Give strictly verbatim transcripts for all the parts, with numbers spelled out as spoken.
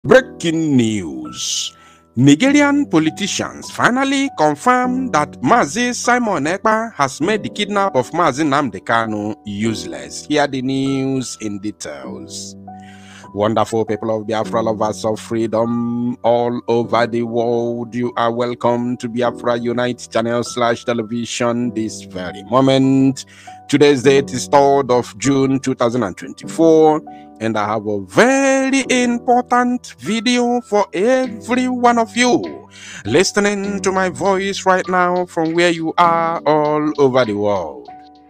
Breaking news. Nigerian politicians finally confirmed that Mazi Simon Ekpa has made the kidnap of Mazi Nnamdi Kanu useless. Hear the news in details. Wonderful people of Biafra, lovers of freedom all over the world, you are welcome to Biafra Unite channel slash television this very moment. Today's date is third of June two thousand twenty-four, and I have a very important video for every one of you listening to my voice right now from where you are all over the world.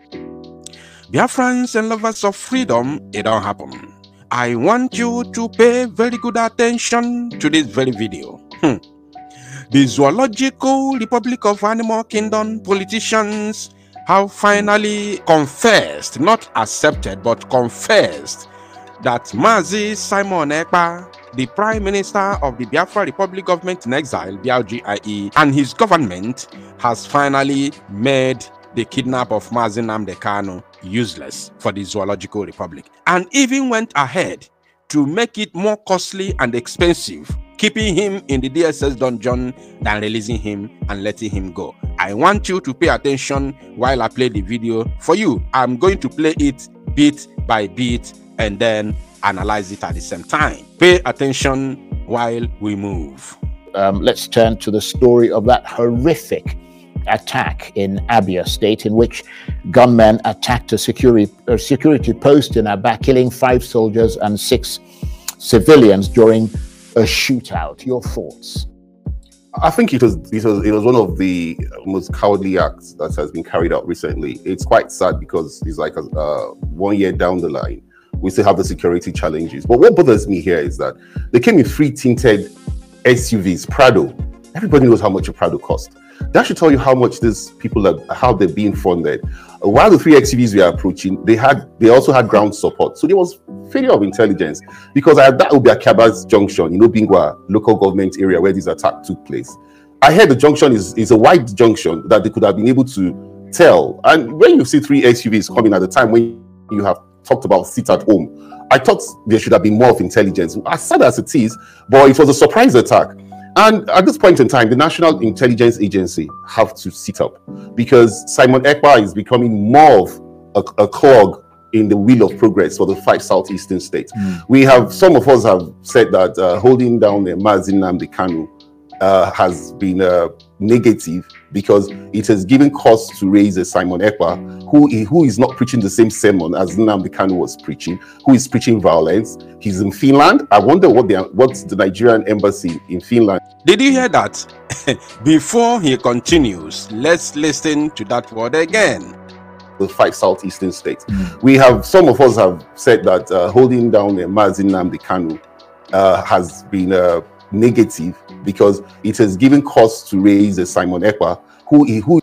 Biafrans and lovers of freedom, it don't happen. I want you to pay very good attention to this very video. Hmm. The Zoological Republic of Animal Kingdom politicians have finally confessed, not accepted, but confessed that Mazi Simon Ekpa, the Prime Minister of the Biafra Republic Government in Exile, B R G I E, and his government has finally made the kidnap of Mazi Nnamdi Kanu useless for the Zoological Republic, and even went ahead to make it more costly and expensive, keeping him in the D S S dungeon than releasing him and letting him go. I want you to pay attention while I play the video for you. I'm going to play it bit by bit and then analyze it at the same time. Pay attention while we move. Um, let's turn to the story of that horrific attack in Abia State, in which gunmen attacked a security, a security post in Aba, killing five soldiers and six civilians during a shootout. Your thoughts? I think it was, it was it was one of the most cowardly acts that has been carried out recently. It's quite sad because it's like a, uh, one year down the line, we still have the security challenges. But what bothers me here is that they came in three tinted S U Vs, Prado. Everybody knows how much a Prado cost. That should tell you how much these people are, how they're being funded. While the three X U Vs we are approaching, they had they also had ground support. So there was failure of intelligence, because I, that would be at Kaba's junction, you know, Bingwa, local government area where this attack took place. I heard the junction is, is a wide junction that they could have been able to tell. And when you see three S U Vs coming at the time when you have talked about sit at home, I thought there should have been more of intelligence. As sad as it is, but it was a surprise attack. And at this point in time, the National Intelligence Agency have to sit up, because Simon Ekpa is becoming more of a, a clog in the wheel of progress for the five southeastern states. Mm. We have, some of us have said that uh, holding down the Mazi Nnamdi Kanu uh, has been uh, negative, because it has given cause to raise a Simon Ekpa who, who is not preaching the same sermon as Nnamdi Kanu was preaching, who is preaching violence. He's in Finland. I wonder what the what's the Nigerian embassy in Finland. Did you hear that? Before he continues, let's listen to that word again. The five southeastern states. Mm. We have, some of us have said that uh, holding down the Mazi Nnamdi Kanu uh, has been uh, negative, because it has given cause to raise a Simon Ekpa who who.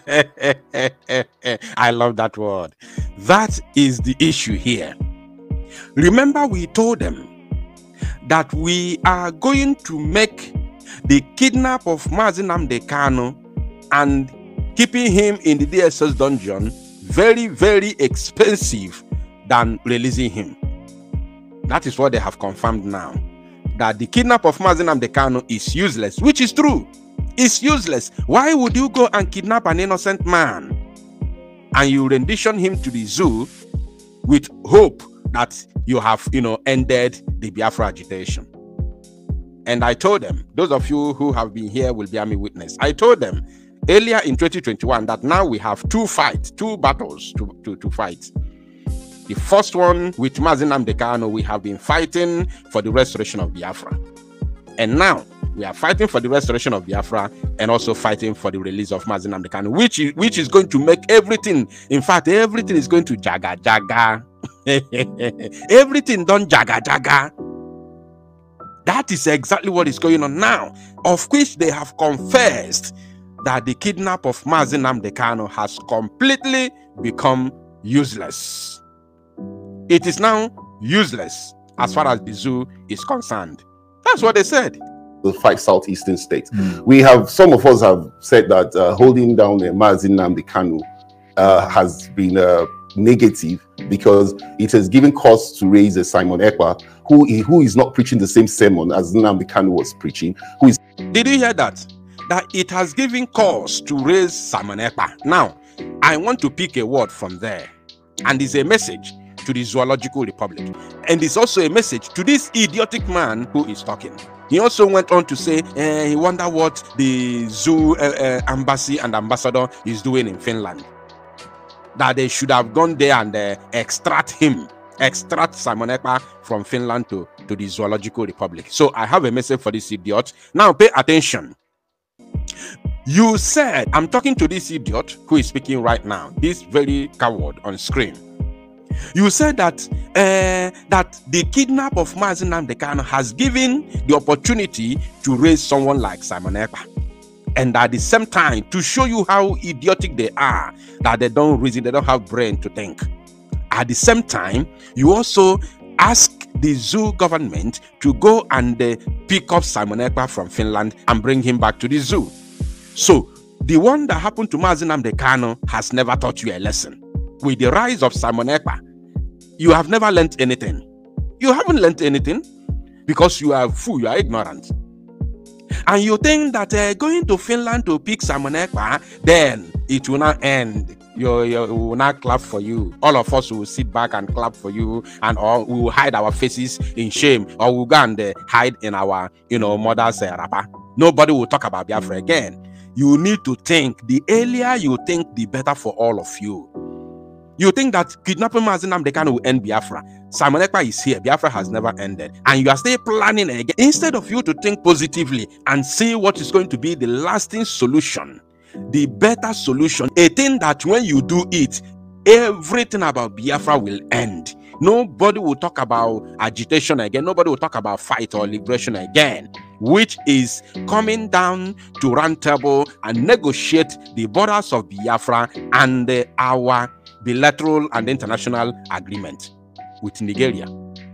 I love that word. That is the issue here. Remember, we told them that we are going to make the kidnap of Mazi Nnamdi Kanu and keeping him in the D S S dungeon very, very expensive than releasing him. That is what they have confirmed now. That the kidnap of Mazi Nnamdi Kanu is useless, which is true. It's useless. Why would you go and kidnap an innocent man and you rendition him to the zoo with hope that you have, you know, ended the Biafra agitation? And I told them, those of you who have been here will bear me witness. I told them earlier in twenty twenty-one that now we have two fights, two battles to, to, to fight. The first one with Mazi Nnamdi Kanu, we have been fighting for the restoration of Biafra. And now we are fighting for the restoration of Biafra and also fighting for the release of Mazi Nnamdi Kanu, which is, which is going to make everything, in fact, everything is going to jaga jaga. Everything done jaga jaga. That is exactly what is going on now, of which they have confessed that the kidnap of Mazi Nnamdi Kanu has completely become useless. It is now useless as far as the zoo is concerned. That's what they said. The five southeastern states. Mm. We have, some of us have said that uh, holding down the Mazi Nnamdi Kanu uh, has been uh, negative because it has given cause to raise a Simon Ekpa, who, who is not preaching the same sermon as Nnamdi Kanu was preaching. Who is Did you hear that? That it has given cause to raise Simon Ekpa. Now, I want to pick a word from there. And it's a message to the Zoological Republic. And it's also a message to this idiotic man who is talking. He also went on to say eh, he wonder what the zoo uh, uh, embassy and ambassador is doing in Finland. That they should have gone there and uh, extract him, extract Simon Ekpa from Finland to, to the Zoological Republic. So I have a message for this idiot. Now pay attention. You said, I'm talking to this idiot who is speaking right now, this very coward on screen. You said that uh, that the kidnap of Nnamdi Kanu has given the opportunity to raise someone like Simon Ekpa. And at the same time, to show you how idiotic they are, that they don't reason, they don't have brain to think. At the same time, you also ask the zoo government to go and uh, pick up Simon Ekpa from Finland and bring him back to the zoo. So, the one that happened to Nnamdi Kanu has never taught you a lesson. With the rise of Simon Ekpa, you have never learned anything. You haven't learned anything because you are a fool, you are ignorant. And you think that uh, going to Finland to pick Simon Ekpa, then it will not end. You, you we will not clap for you. All of us will sit back and clap for you, and or we will hide our faces in shame, or we'll go and uh, hide in our, you know, mother's uh, wrapper. Nobody will talk about Biafra again. You need to think. The earlier you think, the better for all of you. You think that kidnapping Nnamdi Kanu will end Biafra. Simon Ekpa is here. Biafra has never ended. And you are still planning again. Instead of you to think positively and see what is going to be the lasting solution, the better solution, a thing that when you do it, everything about Biafra will end. Nobody will talk about agitation again. Nobody will talk about fight or liberation again, which is coming down to round table and negotiate the borders of Biafra and uh, our bilateral and international agreement with Nigeria.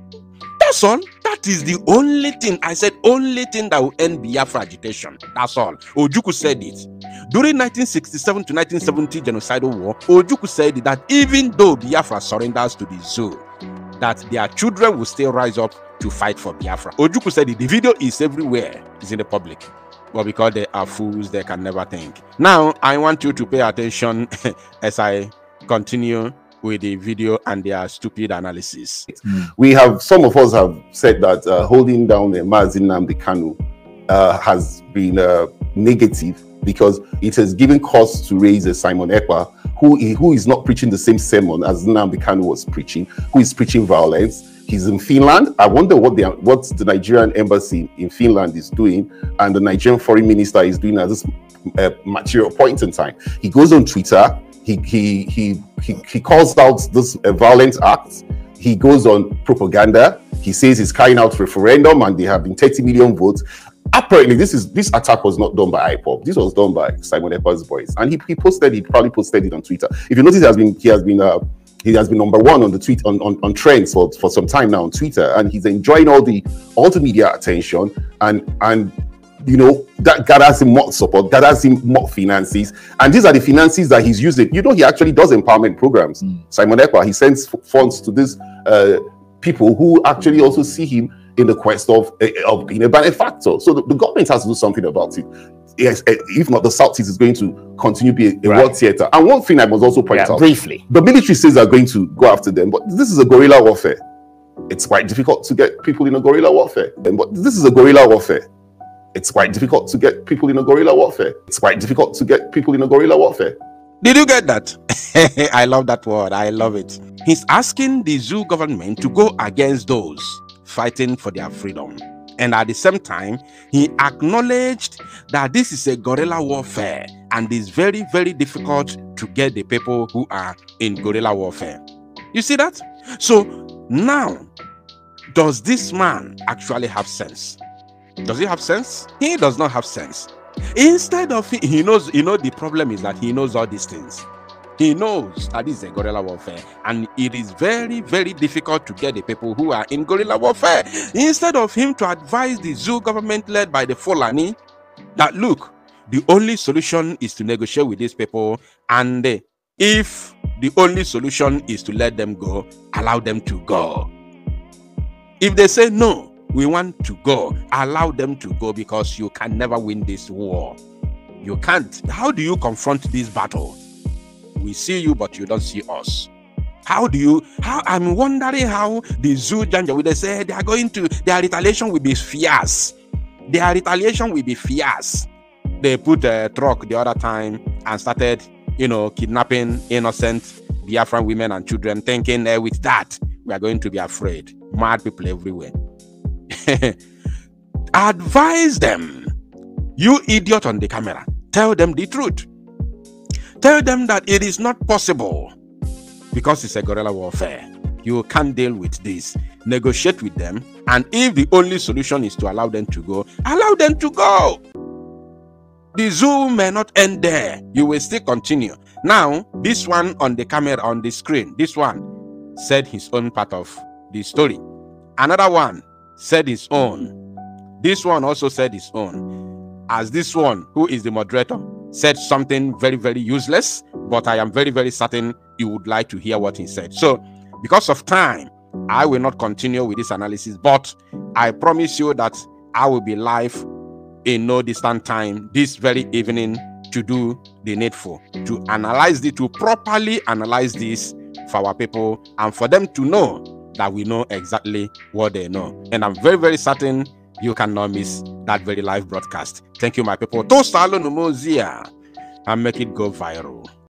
That's all. That is the only thing. I said only thing that will end Biafra agitation. That's all. Ojukwu said it. During nineteen sixty-seven to nineteen seventy genocidal war, Ojukwu said that even though Biafra surrenders to the zoo, that their children will still rise up to fight for Biafra. Ojukwu said it. The video is everywhere. It's in the public. But because they are fools, they can never think. Now, I want you to pay attention as I continue with the video and their stupid analysis. We have, some of us have said that uh, holding down the Nnamdi Kanu uh, has been uh, negative because it has given cause to raise a Simon Ekpa, who, who is not preaching the same sermon as Nnamdi Kanu was preaching, who is preaching violence. He's in Finland. I wonder what the, what the Nigerian embassy in Finland is doing and the Nigerian foreign minister is doing at this uh, material point in time. He goes on Twitter. He he he he, he calls out this uh, violent act. He goes on propaganda. He says he's carrying out referendum and there have been thirty million votes. Apparently, this is this attack was not done by I P O B. This was done by Simon Ekpa's boys, and he, he posted it. Probably posted it on Twitter. If you notice, he has been he has been uh, he has been number one on the tweet on, on on trends for for some time now on Twitter, and he's enjoying all the all the media attention and and. You know, that gathers him more support, gathers him more finances. And these are the finances that he's using. You know, he actually does empowerment programs. Mm. Simon Ekpa, he sends funds to these uh, people who actually also see him in the quest of, uh, of being a benefactor. So the, the government has to do something about it. Yes, if not, the Southeast is going to continue to be a, a right. war theater. And one thing I must also point yeah, out, briefly, the military says they're going to go after them, but this is a guerrilla warfare. It's quite difficult to get people in a guerrilla warfare. But this is a guerrilla warfare. It's quite difficult to get people in a guerrilla warfare. It's quite difficult to get people in a guerrilla warfare. Did you get that? I love that word. I love it. He's asking the zoo government to go against those fighting for their freedom. And at the same time, he acknowledged that this is a guerrilla warfare and it's very, very difficult to get the people who are in guerrilla warfare. You see that? So now, does this man actually have sense? Does he have sense? He does not have sense. Instead of, he knows, you know, the problem is that he knows all these things. He knows that this is a guerrilla warfare, and it is very, very difficult to get the people who are in guerrilla warfare. Instead of him to advise the zoo government led by the Fulani that, look, the only solution is to negotiate with these people, and if the only solution is to let them go, allow them to go. If they say no, we want to go, allow them to go, because you can never win this war. You can't. How do you confront this battle? We see you, but you don't see us. How do you, how, I'm wondering how the Zoo Janjaweed, they say they are going to, their retaliation will be fierce. Their retaliation will be fierce. They put a truck the other time and started, you know, kidnapping innocent Biafran women and children, thinking uh, with that, we are going to be afraid. Mad people everywhere. Advise them. You idiot on the camera. Tell them the truth. Tell them that it is not possible, because it's a guerrilla warfare. You can't deal with this. Negotiate with them, and if the only solution is to allow them to go, allow them to go. The zoo may not end there. You will still continue. Now, this one on the camera, on the screen, this one said his own part of the story. Another one said his own. This one also said his own. As this one, who is the moderator, said something very, very useless, but I am very, very certain you would like to hear what he said. So, because of time, I will not continue with this analysis, but I promise you that I will be live in no distant time this very evening to do the needful, to analyze it, to properly analyze this for our people, and for them to know that we know exactly what they know. And I'm very, very certain you cannot miss that very live broadcast. Thank you, my people. Toast Alonumozia and make it go viral.